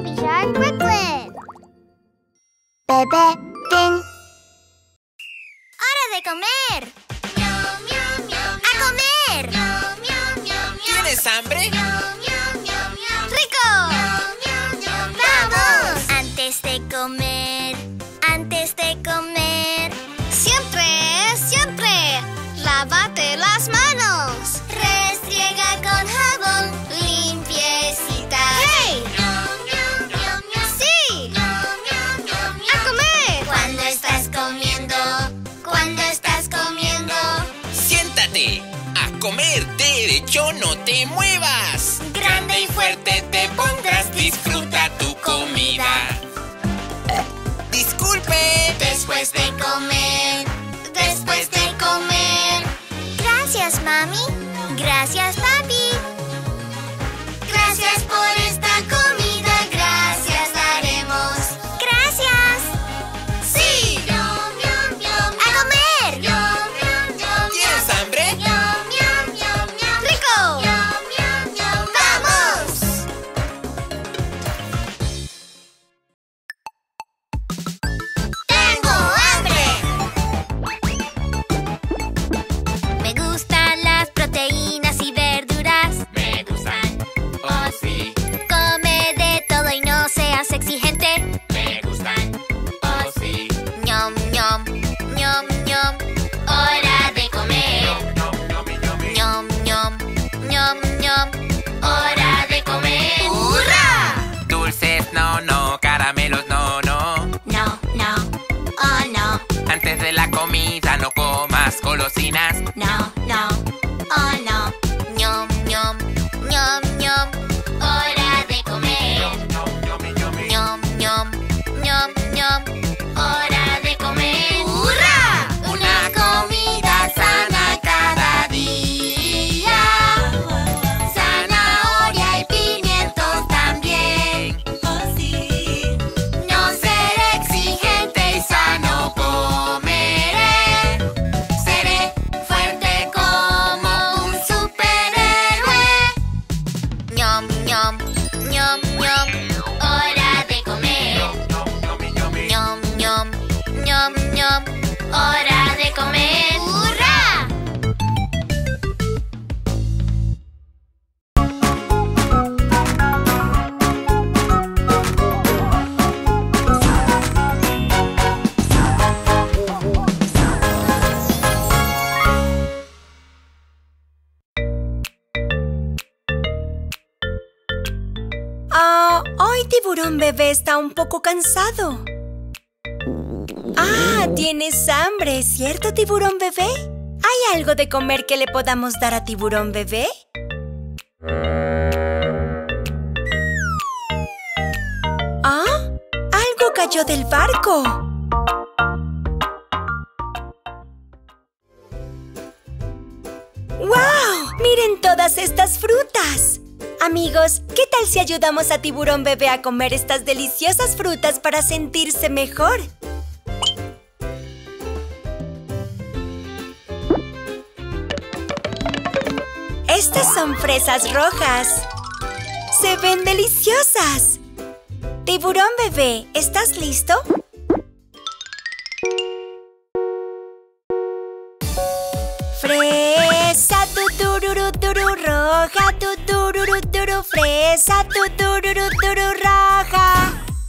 Baby Shark Brooklyn. Bebé Fin. ¡Hora de comer! ¡A comer! ¿Tienes hambre? ¡Rico! ¡Vamos! Antes de comer, siempre, lávate las manos. Restriega con jabón, limpiecita. ¡Hey! ¡Sí! ¡A comer! Cuando estás comiendo, ¡Siéntate! ¡A comer! ¡Derecho, no te muevas! grande y fuerte te pondrás. Disfruta tu comida. ¡Disculpe! Después de comer. Gracias, mami. Gracias, papi. Gracias por esta comida. Gracias daremos. Gracias. ¡Sí! ¡A comer! ¿Tienes hambre? ¡Rico! ¡Vamos! ¡Tengo hambre! Me gustan las proteínas y verduras. Me gustan. Oh, sí. Come de todo y no seas exigente. Me gustan. Oh, sí. Ñom, ñom, ñom, ñom. Hora de comer. Ñom, ñom, ñom, ñom. Hora de comer. ¡Hurra! Dulces, no. Caramelos, no. No, oh no. Antes de la comida no comas golosinas. No, oh no. Ñom, ñom, ñom, ñom. Hora de comer. Ñom, ñom, ñom, ñom. Hora de comer. ¡Hurra! Una comida sana cada día. Zanahoria y pimientos también. No seré exigente y sano comeré. Seré fuerte como un superhéroe. Ñom, ñom, ñom, ñom. Hora de comer. Ñom, ñom, ñom, ñom. Hora de comer. ¡Hurra! Hoy Tiburón Bebé está un poco cansado. ¿Tienes hambre, cierto, Tiburón Bebé? ¿Hay algo de comer que le podamos dar a Tiburón Bebé? Algo cayó del barco. ¡Wow! ¡Miren todas estas frutas! Amigos, ¿qué tal si ayudamos a Tiburón Bebé a comer estas deliciosas frutas para sentirse mejor? Estas son fresas rojas. ¡Se ven deliciosas! Tiburón Bebé, ¿estás listo? Fresa, tutururuturu, roja, tutururuturu, fresa, tutururuturu, roja.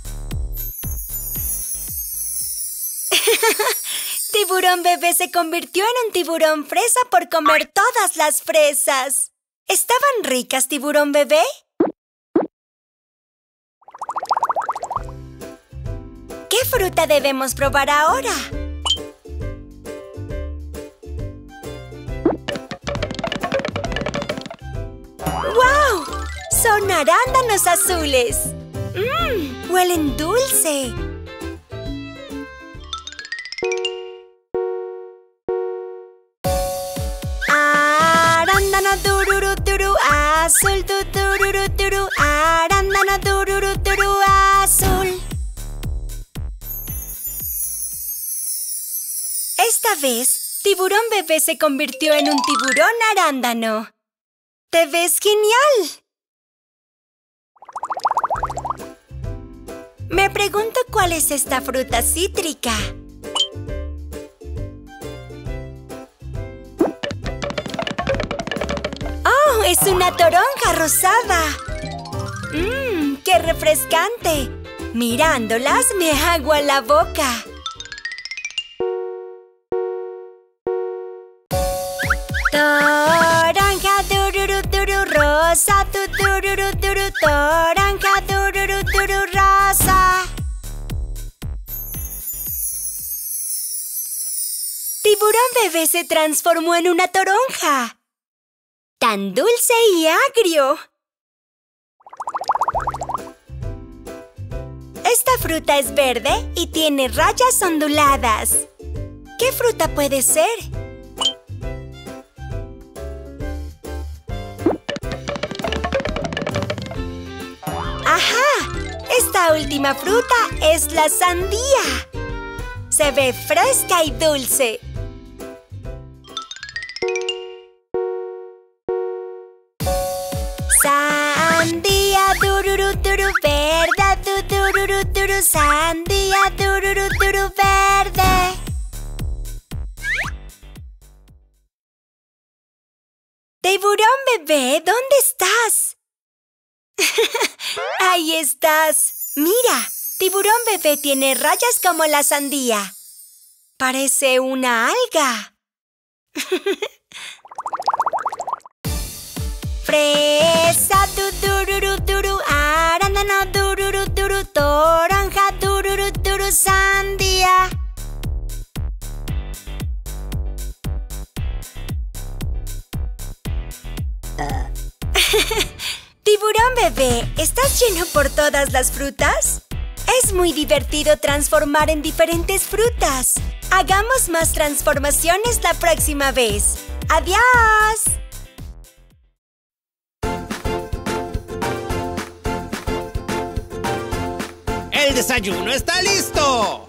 Tiburón Bebé se convirtió en un tiburón fresa por comer todas las fresas. ¿Estaban ricas, Tiburón Bebé? ¿Qué fruta debemos probar ahora? ¡Wow! ¡Son arándanos azules! ¡Huelen dulce! Arándano dururuturu, azul, tururuturu, arándano dururuturu, azul. Esta vez, Tiburón Bebé se convirtió en un tiburón arándano. ¡Te ves genial! Me pregunto cuál es esta fruta cítrica. ¡Oh, es una toronja rosada! ¡Mmm, qué refrescante! Mirándolas me agua la boca. Toronja dururu duru rosa, dururu duru toronja dururu duru rosa. Tiburón bebé se transformó en una toronja. ¡Tan dulce y agrio! Esta fruta es verde y tiene rayas onduladas. ¿Qué fruta puede ser? ¡Ajá! Esta última fruta es la sandía. Se ve fresca y dulce. Sandía, dururu, duru, verde, dururu, duru, sandía, dururu, duru, verde. Tiburón bebé, ¿dónde estás? ¡Ahí estás! Mira, tiburón bebé tiene rayas como la sandía. Parece una alga. Fresa, dururu, duru, arándano, dururu, duru, toronja, dururu, duru, sandía. Tiburón bebé, ¿estás lleno por todas las frutas? Es muy divertido transformar en diferentes frutas. Hagamos más transformaciones la próxima vez. ¡Adiós! ¡El desayuno está listo!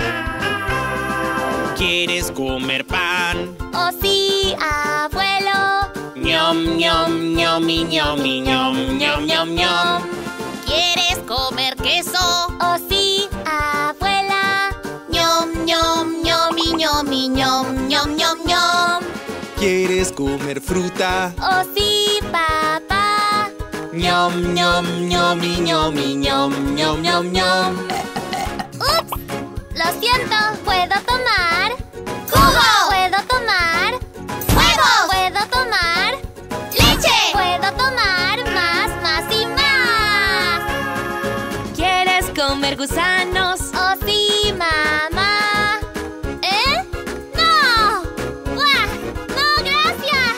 ¿Quieres comer pan? Oh sí, abuelo. Ñom, ñom, ñomi, ñomi, ñom, ñom, ñom, ñom. ¿Quieres comer queso? Oh sí, abuela. Ñom, ñom, ñomi, ñomi, ñom, ñom, ñom, ñom. ¿Quieres comer fruta? Oh sí, papá. Ñom, ñom, ñomi, ñomi, ñom, ñom, ñom, ñom. ¡Ups! Lo siento, ¿puedo tomar? ¡Jugo! ¿Puedo tomar? ¡Huevo! ¿Puedo tomar? ¡Leche! ¿Puedo tomar? Más y más. ¿Quieres comer gusanos? ¡Oh sí, mamá! ¿Eh? ¡No! ¡Buah! ¡No, gracias!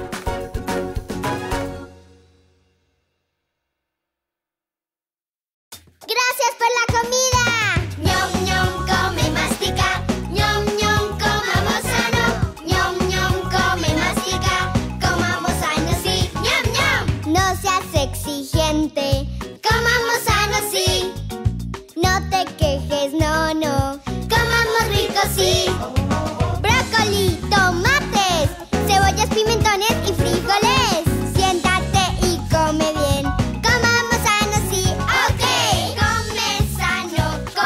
¡Gracias por la comida! ¡Ñom, ñom, come, mastica! ¡Ñom, ñom, comamos sano! ¡Ñom, ñom, come, mastica! ¡Comamos sano, sí! ¡Ñom, ñom! No seas exigente. ¡Comamos sano, sí! No te quejes, no, no. ¡Comamos rico, sí! Brócoli, tomates, cebollas, pimentones y frijoles. Siéntate y come bien. Comamos sano, sí, ok. Come sano,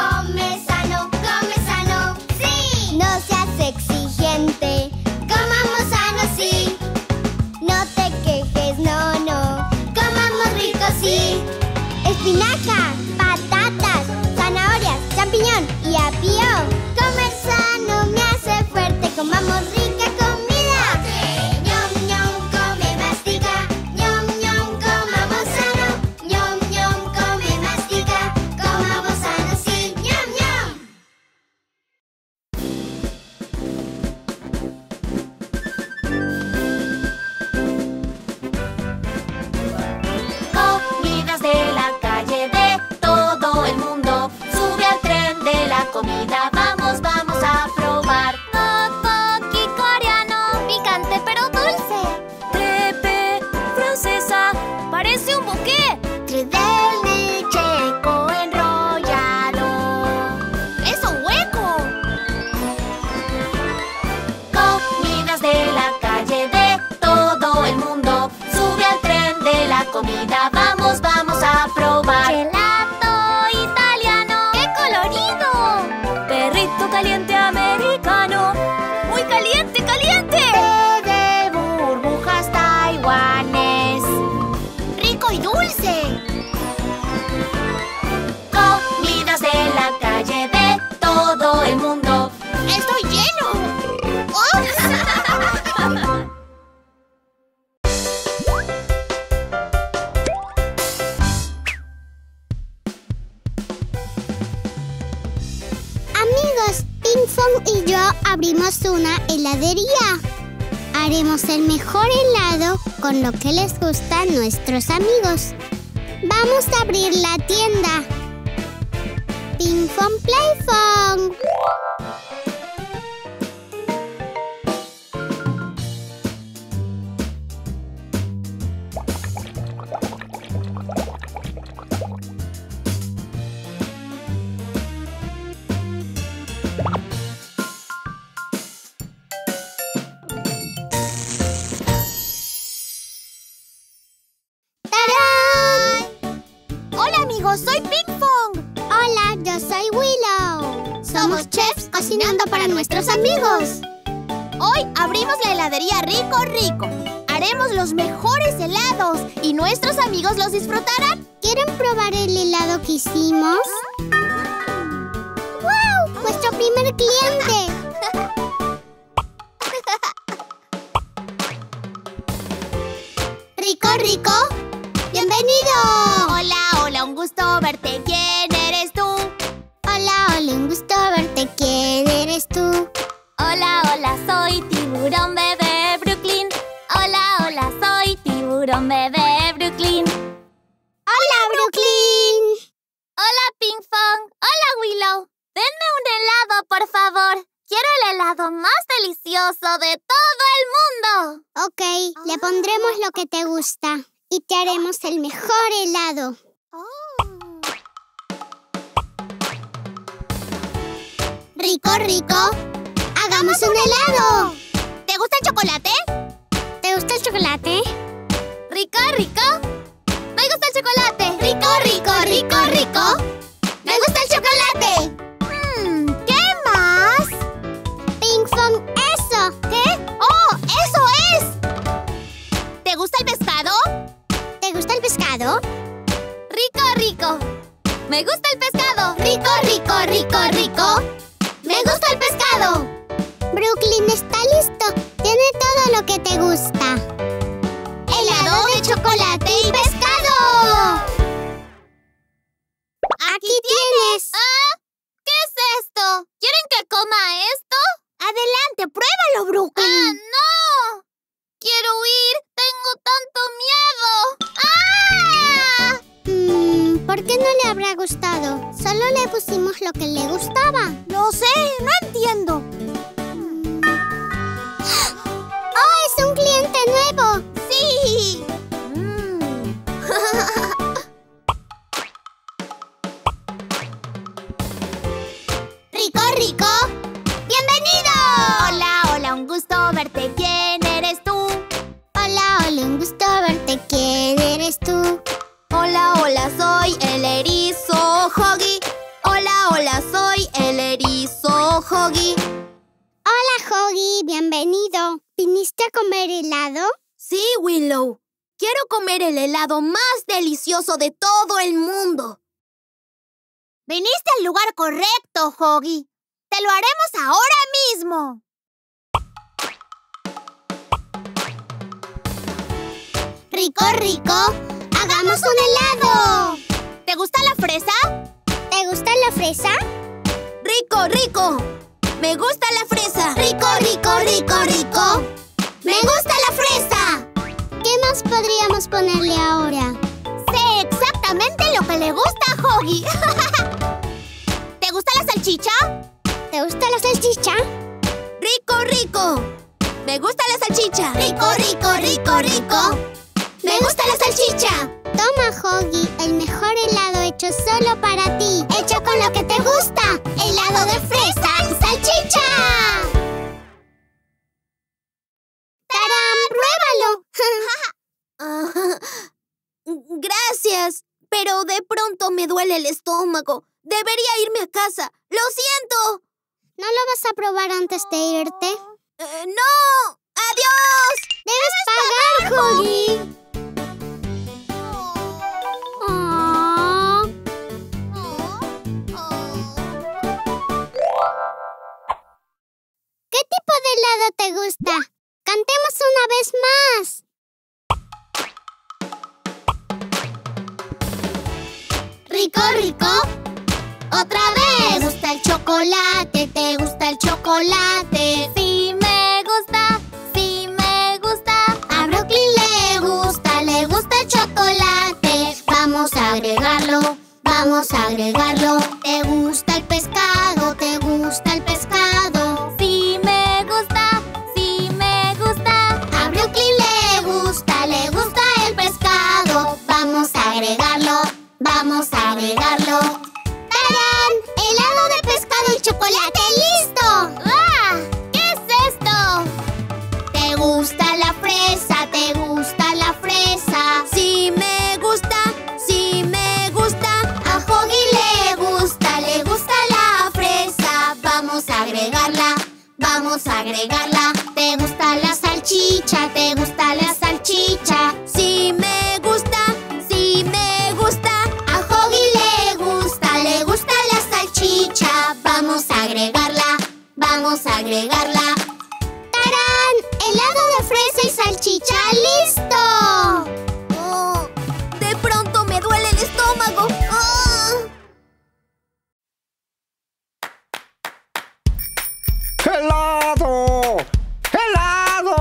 sí. No seas exigente. Comamos sano, sí. No te quejes, no, no. Comamos rico, sí. Espinaca, patatas, zanahorias, champiñón y apio. Comer sano me hace fuerte. Comamos rica comida. Ñom, ñom, come, mastica. Ñom, ñom, comamos sano. Ñom, ñom, come, mastica. Comamos sano, sí. Ñom, ñom. Comidas de la calle de todo Pinkfong y yo abrimos una heladería. Haremos el mejor helado con lo que les gusta a nuestros amigos. Vamos a abrir la tienda. Pinkfong Playfong. ¡Soy Pinkfong! Hola, yo soy Willow. Somos chefs cocinando para nuestros amigos. Hoy abrimos la heladería Rico Rico. Haremos los mejores helados y nuestros amigos los disfrutarán. ¿Quieren probar el helado que hicimos? ¡Wow! ¡Nuestro primer cliente! Rico Rico, bienvenido. Hola, un gusto verte. ¿Quién eres tú? Hola, un gusto verte. ¿Quién eres tú? Hola, soy Tiburón Bebé Brooklyn. Hola, soy Tiburón Bebé Brooklyn. ¡Hola, Brooklyn! Hola, Pinkfong. Hola, Willow. Denme un helado, por favor. Quiero el helado más delicioso de todo el mundo. Ok, le pondremos lo que te gusta y te haremos el mejor helado. Rico Rico, hagamos un helado. ¿Te gusta el chocolate? ¿Te gusta el chocolate? Rico Rico, me gusta el chocolate. Rico Rico, Rico Rico, me gusta el chocolate. ¿Qué más? Pinkfong, eso. ¿Qué? ¡Oh, eso es! ¿Te gusta el pescado? ¿Te gusta el pescado? Rico, me gusta el pescado. Rico Rico, Rico Rico, me gusta el pescado. Brooklyn está listo. Tiene todo lo que te gusta. Helado de chocolate y pescado. Aquí tienes. ¿Qué es esto? ¿Quieren que coma esto? Adelante, pruébalo, Brooklyn. ¡No! ¡Quiero huir! ¡Tengo tanto miedo! ¡Ah! ¿Por qué no le habrá gustado? Solo le pusimos lo que le gustaba. No sé, no entiendo. ¡Oh, es un cliente nuevo! ¡Sí! Rico Rico, bienvenido. Hola, un gusto verte. ¿Quién eres tú? Hola, un gusto verte. ¿Quién eres tú? Hola, soy el erizo Hoggy. Hola, soy el erizo Hoggy. Hola, Hoggy, bienvenido. ¿Viniste a comer helado? Sí, Willow. Quiero comer el helado más delicioso de todo el mundo. Viniste al lugar correcto, Hoggy. Te lo haremos ahora mismo. Rico Rico, hagamos un helado. ¿Te gusta la fresa? ¿Te gusta la fresa? Rico, me gusta la fresa. Rico Rico, me gusta la fresa. ¿Qué más podríamos ponerle ahora? Sé exactamente lo que le gusta a Hoggy. ¿Te gusta la salchicha? ¿Te gusta la salchicha? Rico, me gusta la salchicha. Rico, me gusta la salchicha. Toma, Hoggy, el mejor helado hecho solo para ti. Hecho con lo que te gusta. Helado de fresa y salchicha. ¡Tarán! ¡Pruébalo! Gracias, pero de pronto me duele el estómago. Debería irme a casa. ¡Lo siento! ¿No lo vas a probar antes de irte? ¡No! ¡Adiós! ¡Debes pagar, Hoggy! ¿Qué tipo de helado te gusta? ¡Cantemos una vez más! Rico, otra vez. Me gusta el chocolate. chocolate? ¿Te gusta el chocolate? Sí me gusta, sí me gusta. A Brooklyn le gusta el chocolate. Vamos a agregarlo, vamos a agregarlo. ¿Te gusta el pescado? ¿Te gusta el pescado? Sí me gusta, sí me gusta. A Brooklyn le gusta el pescado. Vamos a agregarlo, vamos a agregarlo. ¡Tarán! ¡Helado de pescado y chocolate listo! ¡Ah! ¿Qué es esto? ¿Te gusta la fresa? ¿Te gusta la fresa? Sí me gusta, sí me gusta. A Hoggy le gusta la fresa. Vamos a agregarla, vamos a agregarla. ¿Te gusta la salchicha? ¿Te gusta la salchicha? Sí me gusta, sí me gusta. A Hoggy le gusta la salchicha. Vamos a agregarla, vamos a agregarla. ¡Tarán! ¡Helado de fresa y salchicha listo! Oh, de pronto me duele el estómago. Oh. ¡Helado! ¡Helado!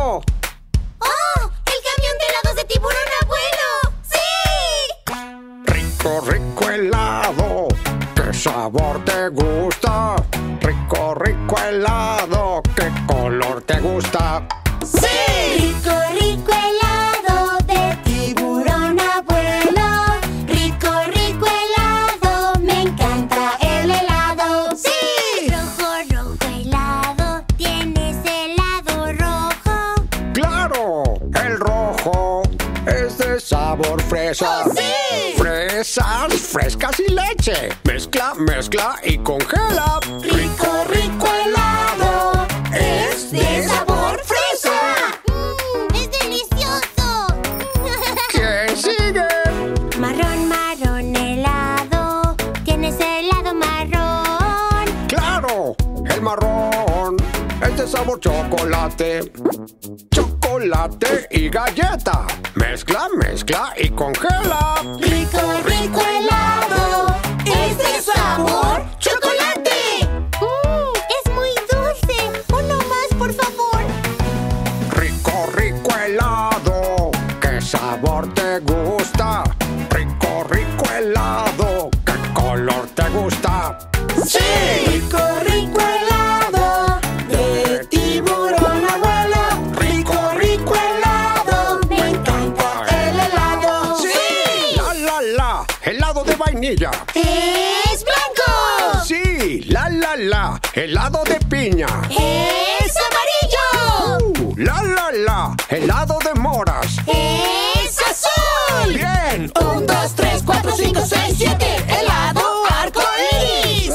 ¡Oh! ¡El camión de helados de tiburón abuelo! ¡Sí! Rico, rico helado. ¿Qué sabor te gusta? Rico, rico helado. ¿Qué color te gusta? ¡Sí! Rico, rico helado de tiburón abuelo. Rico, rico helado, me encanta el helado. ¡Sí! Rojo, rojo helado, ¿tienes helado rojo? ¡Claro! El rojo es de sabor fresa. ¡Oh, sí! Fresas frescas y leche. Mezcla, mezcla y congela. Rico, rico helado, ¡Es de sabor fresa! ¡Es delicioso! ¿Quién sigue? marrón, marrón helado, ¿tienes helado marrón? ¡Claro! El marrón es de sabor chocolate. Chocolate y galleta. Mezcla, mezcla y congela. Rico, rico helado, ¡Es de sabor chocolate! ¡Es muy dulce! ¡Uno más, por favor! Rico, rico helado. ¿Qué sabor te gusta? Rico, rico helado. ¿Qué color te gusta? ¡Sí! rico, rico helado de tiburón abuelo. Rico, rico helado, me encanta el helado. ¡Sí! ¡La, la, la! Helado de vainilla. ¡Es blanco! ¡Sí! ¡La, la, la! Helado de piña. ¡Es amarillo! ¡La, la, la! Helado de moras. ¡Es azul! ¡Bien! 1, 2, 3, 4, 5, 6, 7. ¡Helado arcoíris!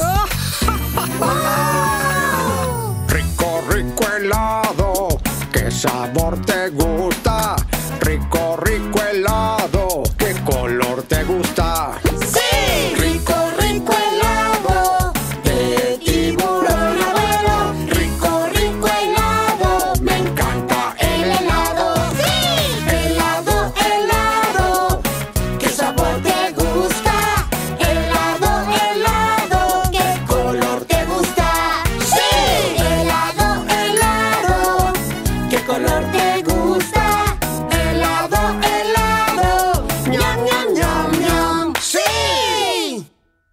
Rico, rico helado. ¿Qué sabor te gusta? Rico, rico helado. ¿Qué color te gusta? ¡Sí! Rico, rico helado de tiburón abuelo. Rico, rico helado, me encanta el helado. ¡Sí! Helado, helado, ¿qué sabor te gusta? Helado, helado, ¿qué color te gusta? ¡Sí! Helado, helado, ¿qué color te gusta? Helado, helado, ñam, ñam, ñam, ñam. ¡Sí!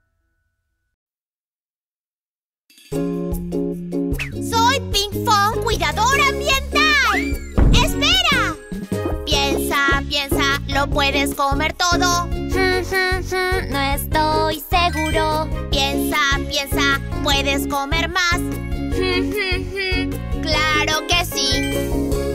Soy Pink Fong, cuidadora ambiental. ¡Espera! Piensa, piensa, ¿lo puedes comer todo? No estoy seguro. Piensa, piensa, ¿puedes comer más? ¡Claro que sí!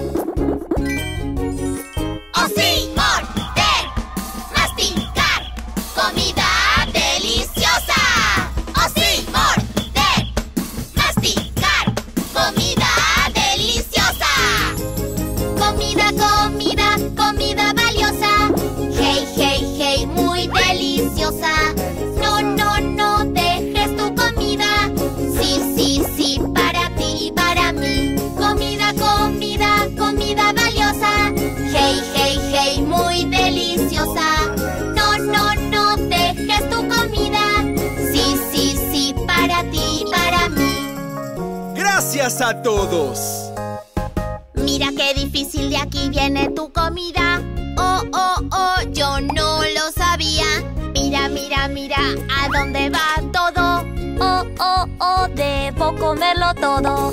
¡Oh sí! ¡Morder! ¡Masticar! ¡Comida deliciosa! ¡Oh sí! ¡Morder! ¡Masticar! ¡Comida deliciosa! ¡Comida, comida, comida valiosa! ¡Hey, hey, hey! ¡Muy deliciosa! No, no, no dejes tu comida. Sí, sí, sí, para ti y para mí. Comida, comida, comida valiosa. Hey, hey, hey, Gracias a todos. Mira qué difícil, de aquí viene tu comida. Oh, oh, oh, yo no lo sabía. Mira, mira, mira, ¿a dónde va todo? Oh, oh, oh, debo comerlo todo.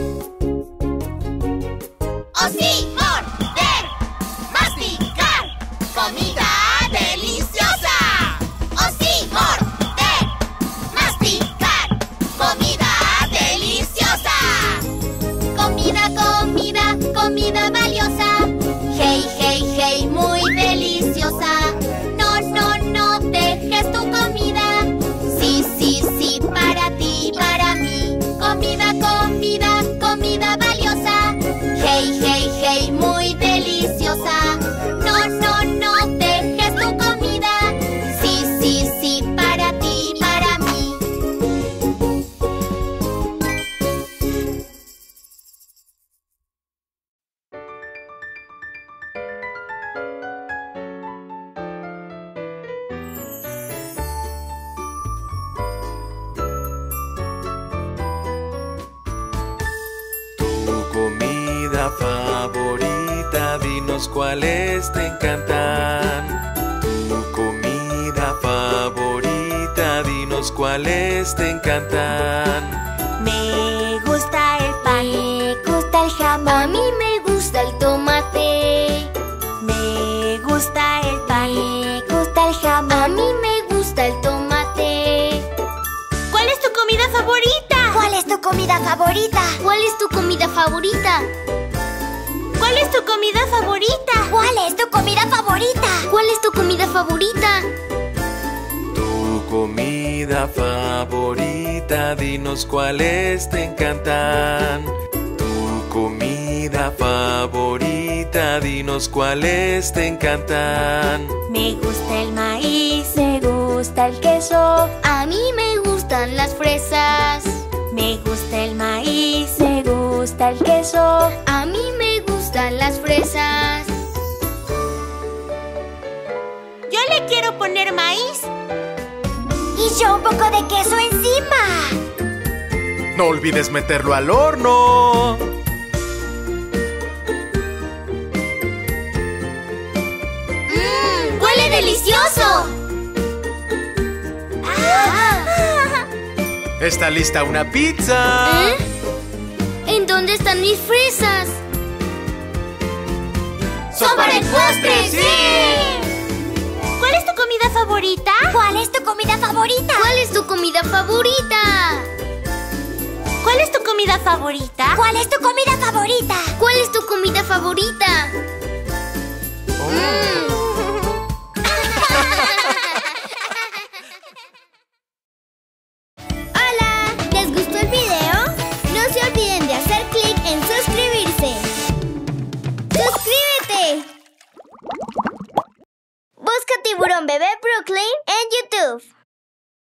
¡Oh sí! ¡Morder! ¡Masticar! ¡Comida deliciosa! ¡Oh sí! ¡Morder! ¡Masticar! ¡Comida deliciosa! Comida, comida, comida valiosa. Hey, hey, hey, muy deliciosa. No, no, no dejes tu comida. Sí, sí, sí, para ti, para mí. Comida, comida, comida valiosa. Hey, hey, hey, muy deliciosa. No, no, no dejes tu comida. Sí, sí, sí, para ti, para mí. Tu comida favorita, dinos cuáles te encantan. Tu comida favorita, dinos cuáles te encantan. Me gusta el pan. Me gusta el jamón. A mí me gusta el tomate. Me gusta el pan. Me gusta el jamón. A mí me gusta el tomate. ¿Cuál es tu comida favorita? ¿Cuál es tu comida favorita? ¿Cuál es tu comida favorita? ¿Cuál es tu comida favorita? ¿Cuál es tu comida favorita? ¿Cuál es tu comida favorita? Tu comida favorita, dinos cuáles te encantan. Tu comida favorita, dinos cuáles te encantan. Me gusta el maíz. Me gusta el queso. A mí me gustan las fresas. Me gusta el maíz. Me gusta el queso. A mí me gustan las fresas. Yo le quiero poner maíz. Y yo un poco de queso encima. No olvides meterlo al horno. ¡Huele delicioso! Está lista una pizza. ¿En dónde están mis fresas? ¡Son para el postre! ¡Sí! ¿Cuál es tu comida favorita? ¿Cuál es tu comida favorita? ¿Cuál es tu comida favorita? ¿Cuál es tu comida favorita? ¿Cuál es tu comida favorita? ¿Cuál es tu comida favorita?